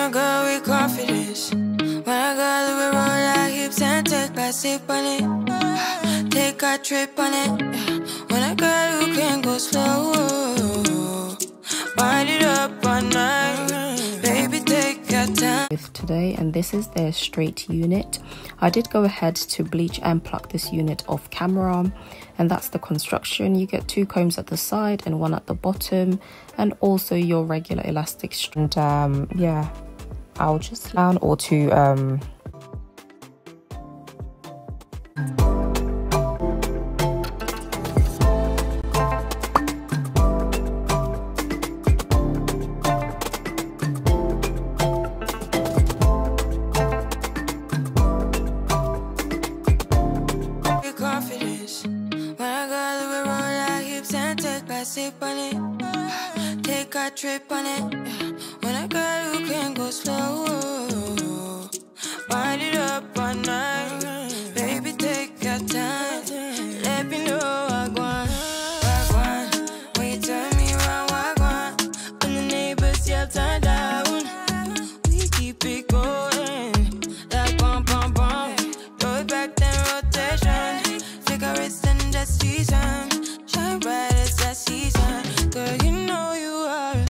a girl with confidence. When a girl who will roll like hips and take a sip on it. Take a trip on it. When a girl who can go slow. Wind it up all night. Baby, take your time. With today, and this is their straight unit. I did go ahead to bleach and pluck this unit off camera, and that's the construction. You get 2 combs at the side and 1 at the bottom, and also your regular elastic strand. Yeah, I'll just down or to Sip on it, take a trip on it.